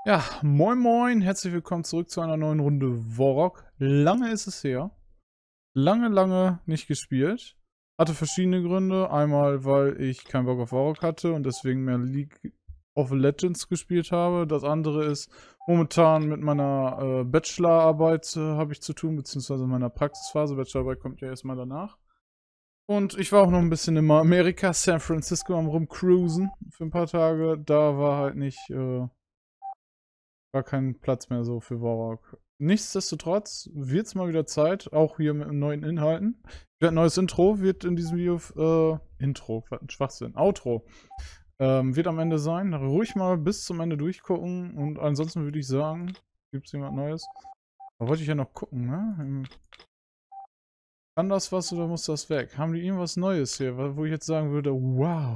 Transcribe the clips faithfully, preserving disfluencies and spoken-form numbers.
Ja, moin moin, herzlich willkommen zurück zu einer neuen Runde Warrock. Lange ist es her. Lange, lange nicht gespielt. Hatte verschiedene Gründe. Einmal, weil ich keinen Bock auf Warrock hatte und deswegen mehr League of Legends gespielt habe. Das andere ist, momentan mit meiner äh, Bachelorarbeit äh, habe ich zu tun, beziehungsweise meiner Praxisphase. Bachelorarbeit kommt ja erstmal danach. Und ich war auch noch ein bisschen in Amerika, San Francisco, am rumcruisen für ein paar Tage. Da war halt nicht... Äh, Gar kein Platz mehr so für Warrock. Nichtsdestotrotz wird es mal wieder Zeit, auch hier mit neuen Inhalten. Ein neues Intro wird in diesem Video, äh, Intro, was ein Schwachsinn, Outro, ähm, wird am Ende sein. Ruhig mal bis zum Ende durchgucken und ansonsten würde ich sagen, gibt es jemand Neues? Da wollte ich ja noch gucken, ne? Kann das was oder muss das weg? Haben die irgendwas Neues hier, wo ich jetzt sagen würde, wow.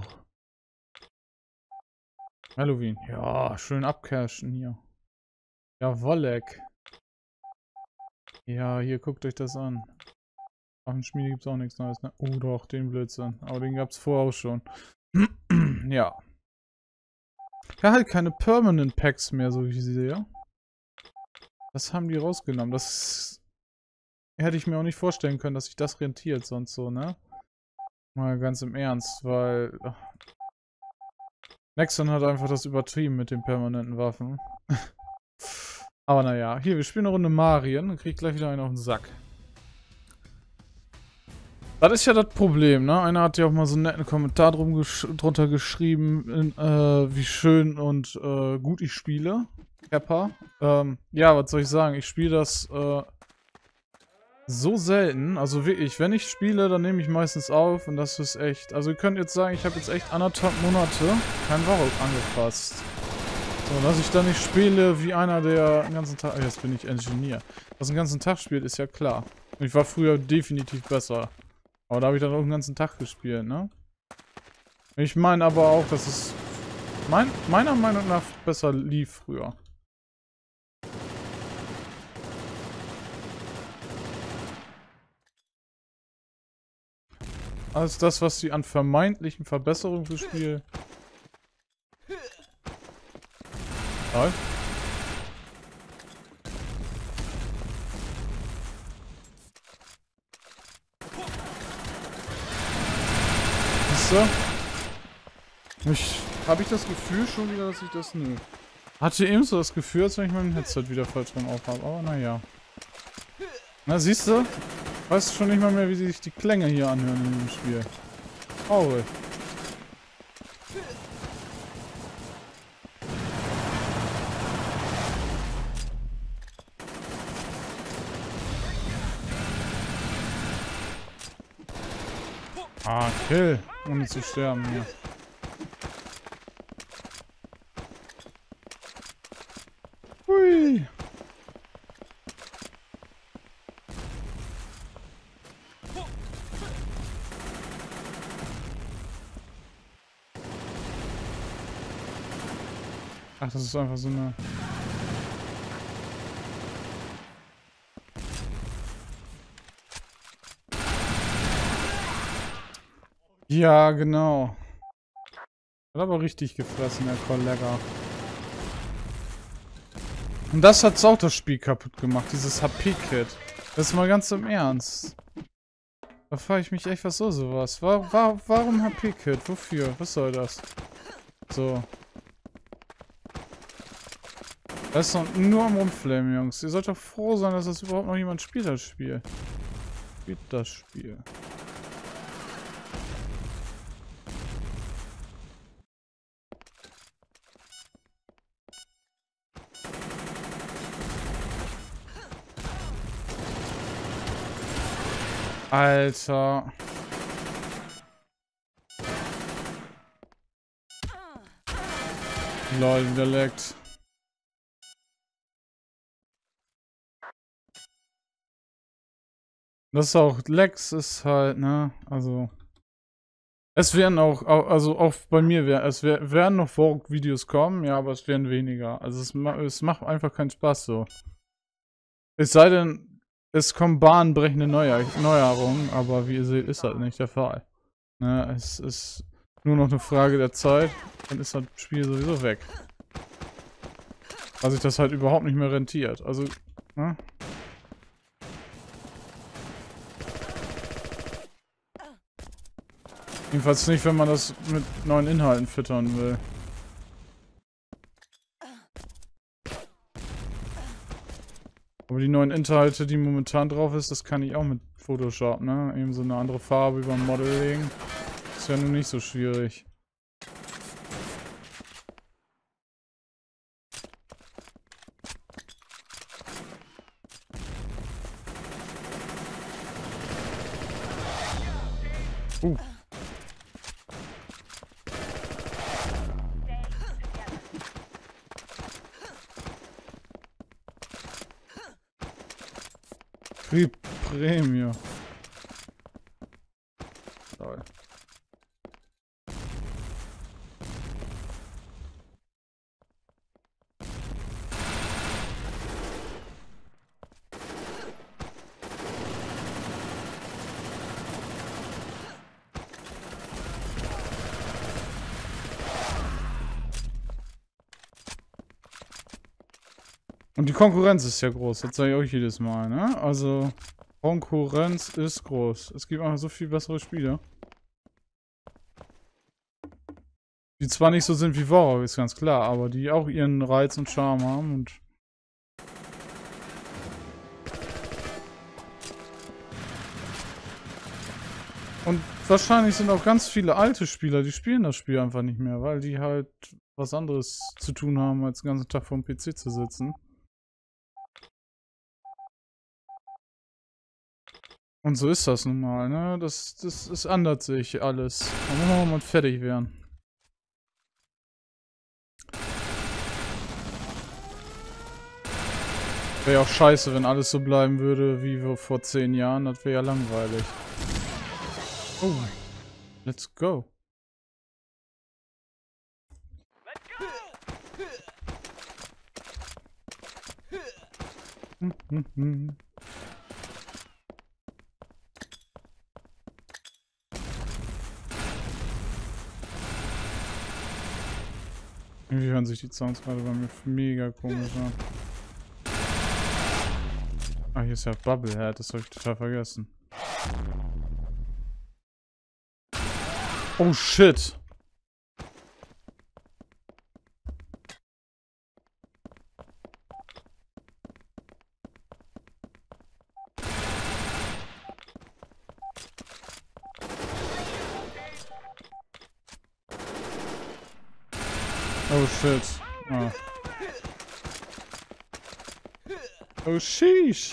Halloween, ja, schön abcashen hier. Ja, Wolleck. Ja, hier, guckt euch das an. Auf dem Schmiede gibt es auch nichts Neues, ne? Oh doch, den Blödsinn. Aber den gab es vorher auch schon. Ja. Ja, halt keine Permanent Packs mehr, so wie ich sehe. Das haben die rausgenommen. Das hätte ich mir auch nicht vorstellen können, dass sich das rentiert sonst so, ne? Mal ganz im Ernst, weil... Nexon hat einfach das übertrieben mit den permanenten Waffen. Aber naja, hier, wir spielen eine Runde Marien. Dann krieg ich gleich wieder einen auf den Sack. Das ist ja das Problem, ne? Einer hat ja auch mal so einen netten Kommentar drum gesch drunter geschrieben, in, äh, wie schön und äh, gut ich spiele. Kappa. Ähm, ja, was soll ich sagen? Ich spiele das äh, so selten. Also wirklich, wenn ich spiele, dann nehme ich meistens auf und das ist echt... Also ihr könnt jetzt sagen, ich habe jetzt echt anderthalb Monate kein Warrock angefasst. So, dass ich da nicht spiele wie einer, der den ganzen Tag... Jetzt bin ich Engineer. Was den ganzen Tag spielt, ist ja klar. Ich war früher definitiv besser. Aber da habe ich dann auch den ganzen Tag gespielt, ne? Ich meine aber auch, dass es mein, meiner Meinung nach besser lief früher. Als das, was sie an vermeintlichen Verbesserungen fürs Spiel... Halt. Ich, habe ich das Gefühl schon wieder, dass ich das... Nö. Hatte eben so das Gefühl, als wenn ich mein Headset wieder falsch rum aufhabe. Aber naja. Na, siehst du? Weißt schon nicht mal mehr, wie sich die Klänge hier anhören in dem Spiel. Traurig. Ah, Kill. Ohne zu sterben hier. Hui. Ach, das ist einfach so eine... Ja, genau. Hat aber richtig gefressen, der Kollege. Und das hat's auch das Spiel kaputt gemacht, dieses H P-Kit. Das ist mal ganz im Ernst. Da frage ich mich echt, was soll sowas? War, war, warum H P-Kit? Wofür? Was soll das? So. Das ist doch nur am Rumflamen, Jungs. Ihr sollt doch froh sein, dass das überhaupt noch jemand spielt, das Spiel. Spielt das Spiel. Alter. Lol, der leckt. Das ist auch, Lex ist halt, ne, also. Es werden auch, also auch bei mir, wär, es wär, werden noch Warrock-Videos kommen, ja, aber es werden weniger. Also es, es macht einfach keinen Spaß so. Es sei denn, es kommen bahnbrechende Neuer Neuerungen, aber wie ihr seht, ist das nicht der Fall. Ne, es ist nur noch eine Frage der Zeit, dann ist das Spiel sowieso weg. Weil sich das halt überhaupt nicht mehr rentiert. Also, ne? Jedenfalls nicht, wenn man das mit neuen Inhalten füttern will. Aber die neuen Inhalte, die momentan drauf ist, das kann ich auch mit Photoshop, ne? Eben so eine andere Farbe über ein Model legen. Ist ja nun nicht so schwierig. Uh. Free Premium. Toll. Und die Konkurrenz ist ja groß, das sage ich euch jedes Mal, ne? Also, Konkurrenz ist groß. Es gibt einfach so viel bessere Spiele. Die zwar nicht so sind wie Warhawk, ist ganz klar, aber die auch ihren Reiz und Charme haben und... Und wahrscheinlich sind auch ganz viele alte Spieler, die spielen das Spiel einfach nicht mehr, weil die halt was anderes zu tun haben, als den ganzen Tag vor dem P C zu sitzen. Und so ist das nun mal, ne? Das, das, das ändert sich alles. Da muss man mal fertig werden. Wäre ja auch scheiße, wenn alles so bleiben würde wie vor zehn Jahren. Das wäre ja langweilig. Oh, let's go. Hm, hm, hm. Irgendwie hören sich die Sounds gerade bei mir mega komisch an. Ah, hier ist ja Bubblehead, das habe ich total vergessen. Oh shit! Oh shit. Ah. Oh sheesh.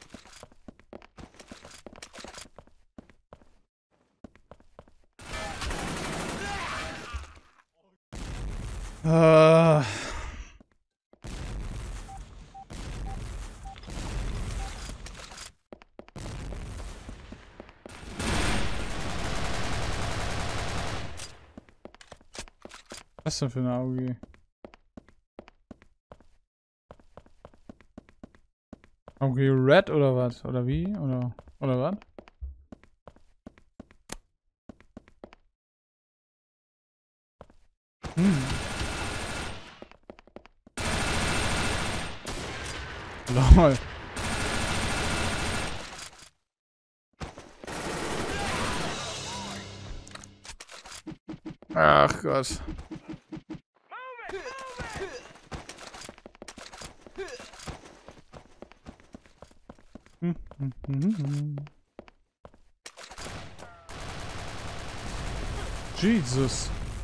Ah. Was denn für eine A U G? A U G Red oder was? Oder wie? Oder, oder was? Hm. Lol. Ach Gott. Hm, hm, hm, hm. Jesus.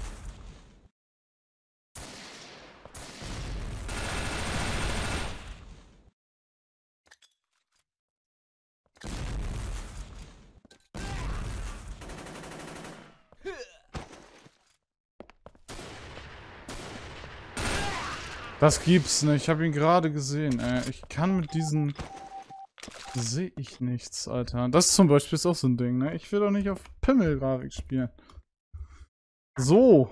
Das gibt's nicht. Ich habe ihn gerade gesehen, ey. Ich kann mit diesen... Sehe ich nichts, Alter. Das zum Beispiel ist auch so ein Ding, ne? Ich will doch nicht auf Pimmelgrafik spielen. So.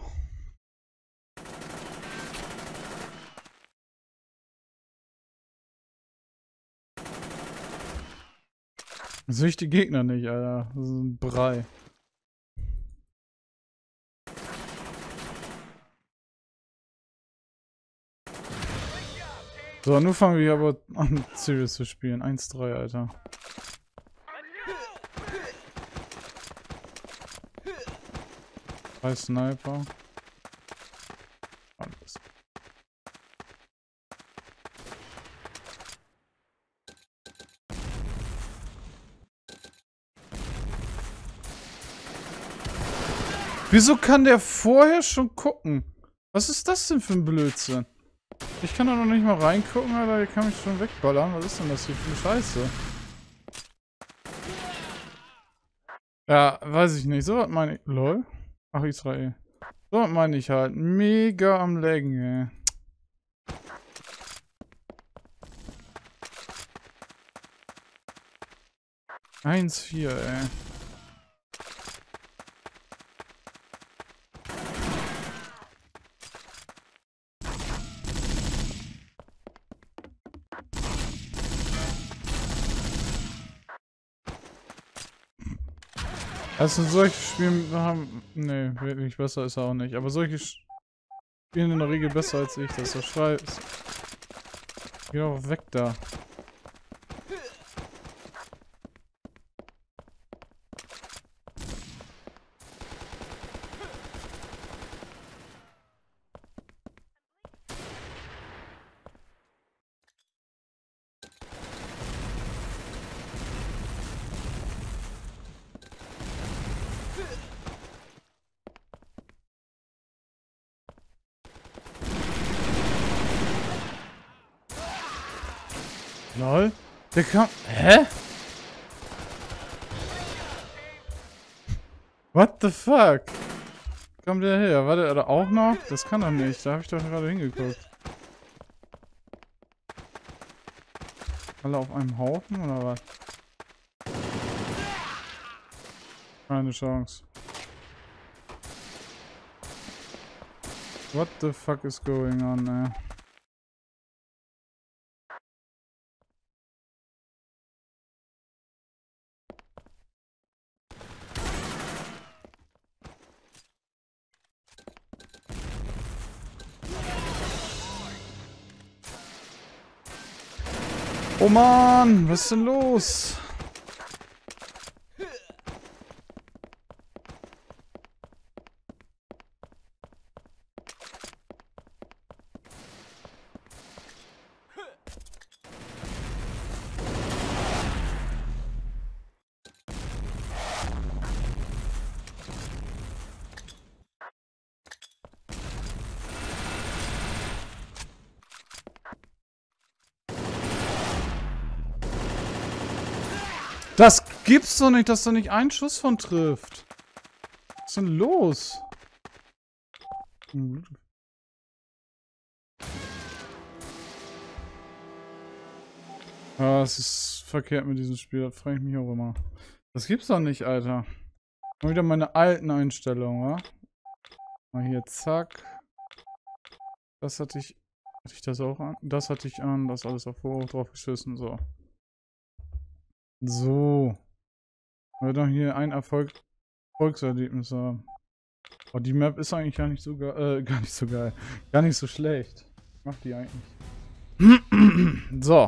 Sehe ich die Gegner nicht, Alter. Das ist ein Brei. So, nun fangen wir aber an, Serious zu spielen. eins drei, Alter. Drei Sniper. Alles. Wieso kann der vorher schon gucken? Was ist das denn für ein Blödsinn? Ich kann da noch nicht mal reingucken, Alter. Der kann mich schon wegballern. Was ist denn das hier für eine Scheiße? Ja, weiß ich nicht. So was meine ich. Lol. Ach, Israel. So was meine ich halt. Mega am Laggen, ey. eins vier, ey. Also solche Spiele haben... Nee, wirklich besser ist er auch nicht. Aber solche spielen in der Regel besser als ich. Das ist doch scheiße. Geh doch weg da. Lol. Der kam... Hä? What the fuck? Kommt der her? War der da auch noch? Das kann doch nicht. Da habe ich doch gerade hingeguckt. Alle auf einem Haufen oder was? Keine Chance. What the fuck is going on, ey? Oh Mann, was ist denn los? Das gibt's doch nicht, dass da nicht ein Schuss von trifft. Was ist denn los? Hm. Ja, es ist verkehrt mit diesem Spiel, das frage ich mich auch immer. Das gibt's doch nicht, Alter. Mal wieder meine alten Einstellungen, wa? Mal hier, zack. Das hatte ich... Hatte ich das auch an? Das hatte ich an, das alles auf hoch drauf geschissen, so. So. Wir doch hier ein Erfolg Erfolgserlebnis haben. Oh, die Map ist eigentlich gar nicht so geil. Äh, gar nicht so geil. Gar nicht so schlecht. Ich mach die eigentlich. So.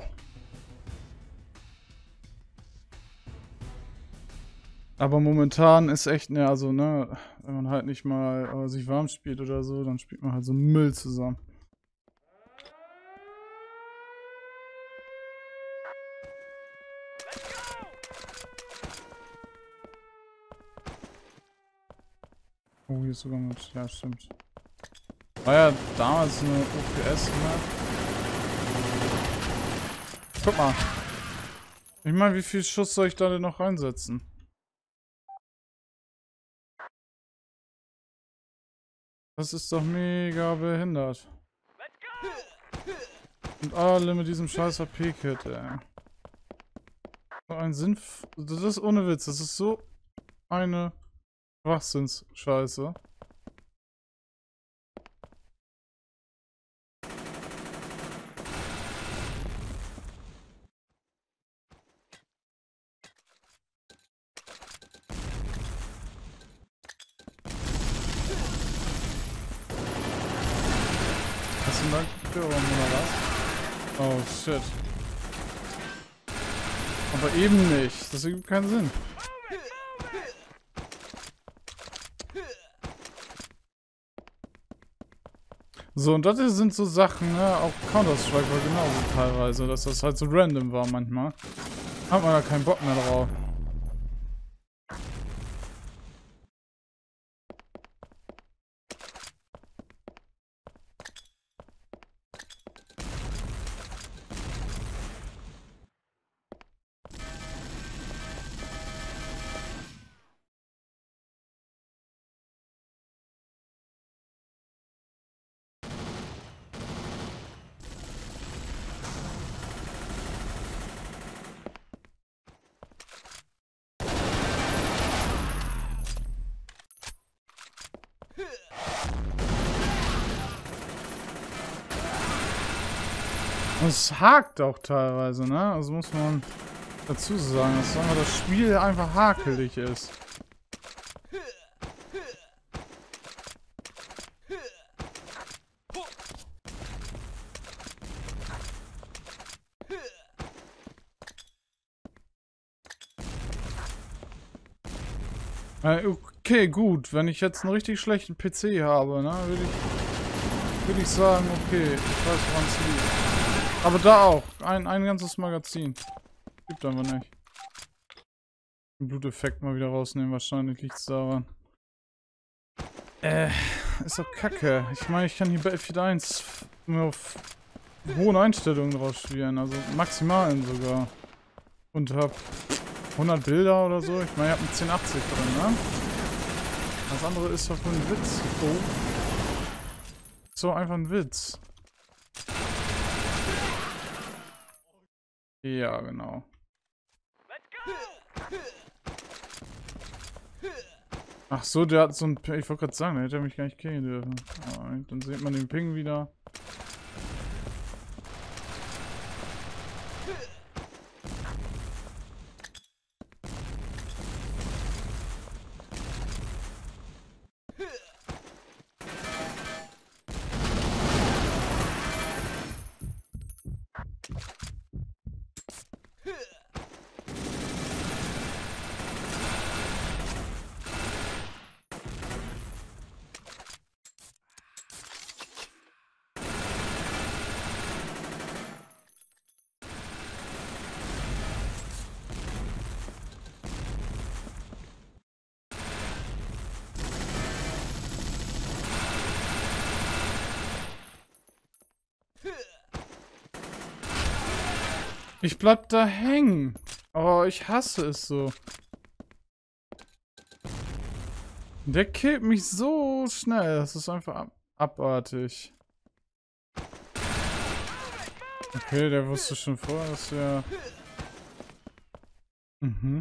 Aber momentan ist echt, ne, also, ne, wenn man halt nicht mal äh, sich warm spielt oder so, dann spielt man halt so Müll zusammen. Oh, hier ist sogar mit. Ja, stimmt. War ja damals eine O P S-Map. Guck mal. Ich meine, wie viel Schuss soll ich da denn noch reinsetzen? Das ist doch mega behindert. Und alle mit diesem scheiß H P-Kit, ey. So ein Sinn. Das ist ohne Witz. Das ist so eine Schwachsinns-Scheiße. Hast du einen Störung oder was? Oh, shit. Aber eben nicht. Das ergibt keinen Sinn. So, und das sind so Sachen, ne? Auch Counter-Strike war genauso teilweise, dass das halt so random war manchmal. Hat man da keinen Bock mehr drauf. Es hakt auch teilweise, ne? Also muss man dazu sagen, dass einfach das Spiel einfach hakelig ist. Okay, gut. Wenn ich jetzt einen richtig schlechten P C habe, ne, würde ich, würd ich sagen, okay, ich weiß, woran es liegt. Aber da auch. Ein, ein ganzes Magazin. Gibt aber nicht. Den Bluteffekt mal wieder rausnehmen. Wahrscheinlich liegt es daran. Äh, ist doch kacke. Ich meine, ich kann hier bei F vier eins nur auf hohen Einstellungen drauf spielen. Also maximalen sogar. Und hab hundert Bilder oder so. Ich meine, ich hab einen zehn achtzig drin, ne? Das andere ist doch nur ein Witz. Oh. So, einfach ein Witz. Ja, genau. Ach so, der hat so ein... Ich wollte gerade sagen, der hätte mich gar nicht killen dürfen. Oh, dann sieht man den Ping wieder. Ich bleib da hängen. Oh, ich hasse es so. Der killt mich so schnell. Das ist einfach ab abartig. Okay, der wusste schon vorher, dass er... Mhm.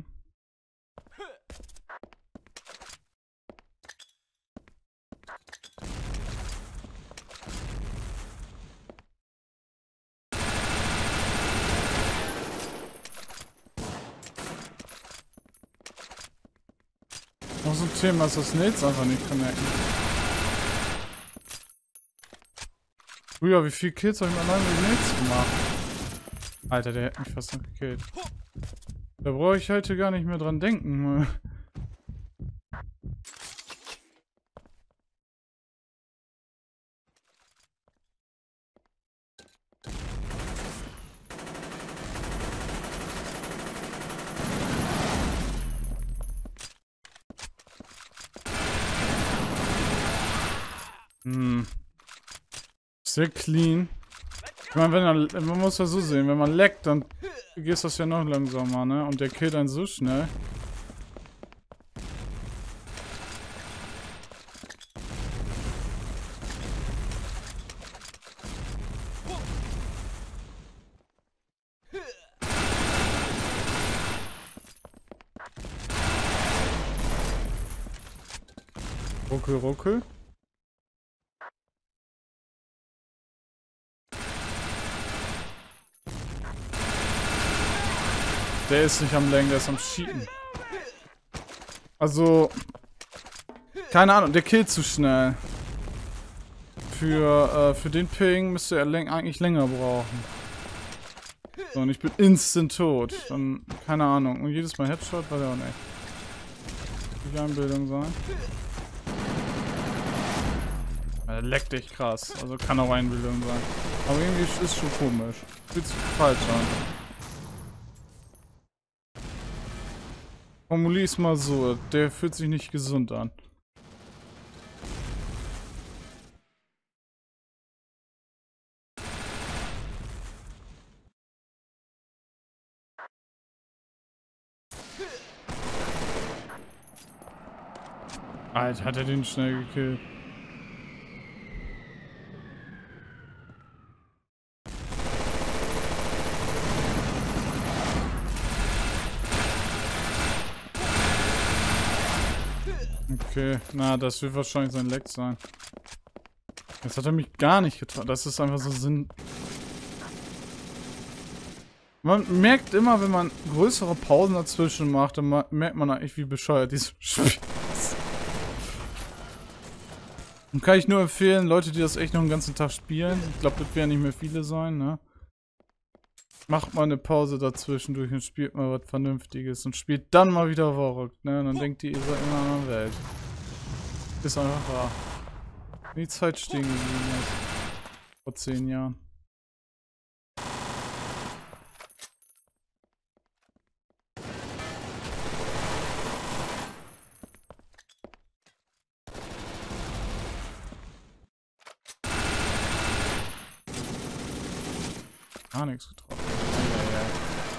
Noch so ein Thema ist, das Nades einfach nicht connecten. Früher, wie viele Kills habe ich mit allein mit Nades gemacht? Alter, der hätte mich fast noch gekillt. Da brauche ich heute gar nicht mehr dran denken. Hm. Sehr clean. Ich meine, wenn er, man muss ja so sehen, wenn man leckt, dann geht das ja noch langsamer, ne? Und der killt einen so schnell. Ruckel, ruckel. Der ist nicht am Lenken, der ist am Cheaten. Also, keine Ahnung, der killt zu schnell. Für, äh, für den Ping müsste er läng eigentlich länger brauchen. So, und ich bin instant tot. Dann, keine Ahnung. Und jedes Mal Headshot war der auch nicht. Die Einbildung sein. Er leckt echt krass. Also kann auch Einbildung sein. Aber irgendwie ist es schon komisch. Fühlt sich falsch an. Formulier es mal so. Der fühlt sich nicht gesund an. Alter, hat er den schnell gekillt. Okay, na, das wird wahrscheinlich sein Leck sein. Jetzt hat er mich gar nicht getroffen. Das ist einfach so Sinn. Man merkt immer, wenn man größere Pausen dazwischen macht, dann merkt man eigentlich, wie bescheuert dieses Spiel ist. Und kann ich nur empfehlen, Leute, die das echt noch einen ganzen Tag spielen, ich glaube, das werden nicht mehr viele sein, ne? Macht mal eine Pause dazwischen durch und spielt mal was Vernünftiges und spielt dann mal wieder Warrock, ne? Und dann denkt ihr, ihr seid in einer anderen Welt. Ist einfach wahr. Wie die Zeit stehen geblieben ist. Vor zehn Jahren. Gar nichts getroffen. Ja, ja, ja.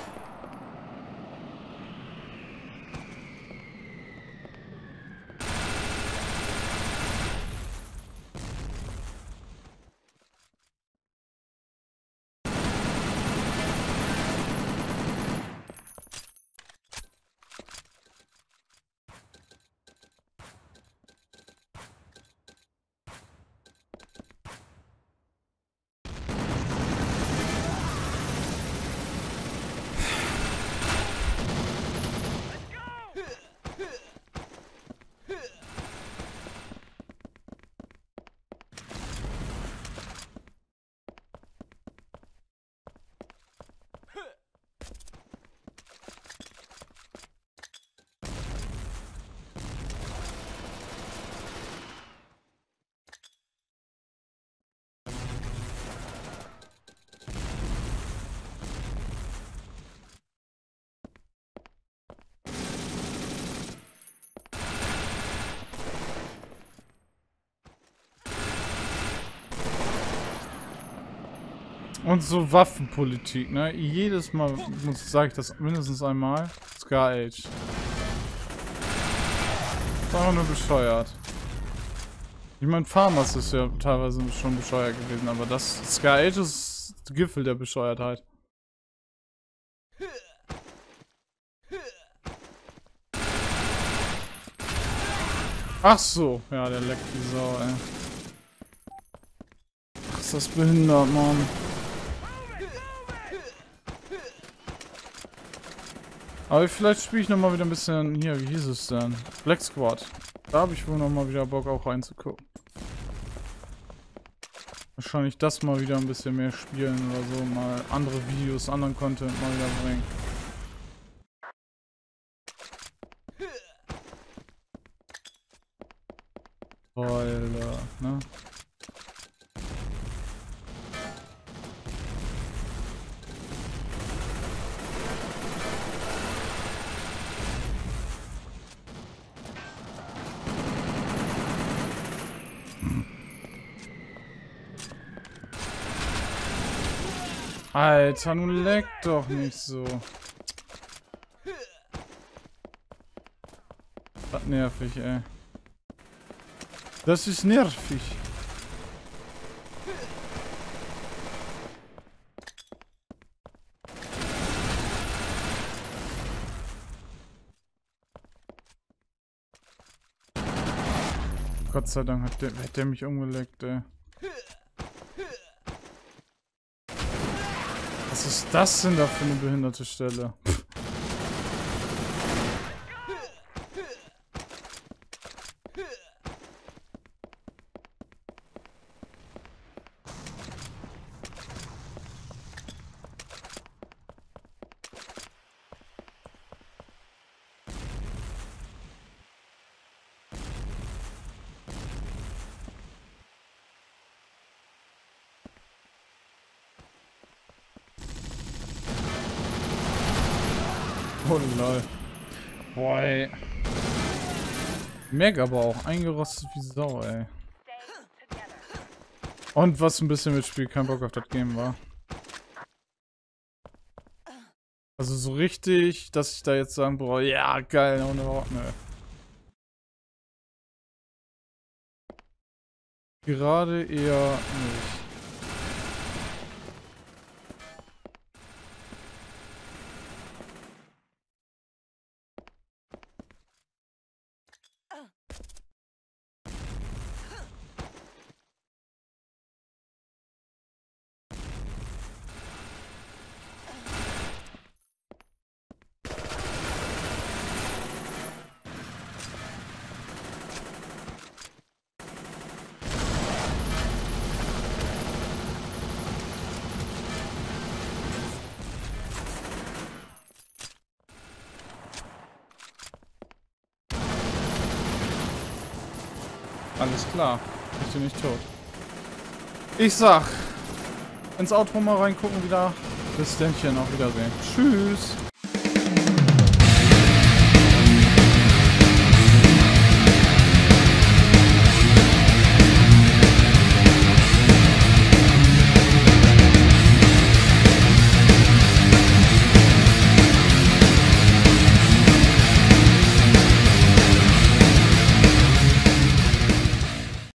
Und so Waffenpolitik, ne? Jedes Mal muss sage ich das mindestens einmal. Scar Age. Ist einfach nur bescheuert. Ich meine, Farmers ist ja teilweise schon bescheuert gewesen, aber das Scar Age ist Gipfel der Bescheuertheit. Ach so, ja, der leckt die Sau, ey. Ach, ist das behindert, Mann. Aber vielleicht spiele ich nochmal wieder ein bisschen, hier, wie hieß es denn? Black Squad. Da habe ich wohl nochmal wieder Bock auch reinzugucken. Wahrscheinlich das mal wieder ein bisschen mehr spielen oder so, mal andere Videos, anderen Content mal wieder bringen. Alter, ne? Alter, nun leck doch nicht so. Das ist nervig, ey. Das ist nervig. Gott sei Dank hat der, hat der mich umgeleckt, ey. Was ist das denn da für eine behinderte Stelle? Oh lol. Boah, ey. Merk aber auch, eingerostet wie Sau, ey. Und was ein bisschen mitspielt, kein Bock auf das Game war. Also so richtig, dass ich da jetzt sagen brauche, ja, geil, ohne Wort, ne. Gerade eher nicht. Alles klar. Ich bin nicht tot. Ich sag, ins Outro mal reingucken wieder. Bis dennchen, auf Wiedersehen. Tschüss.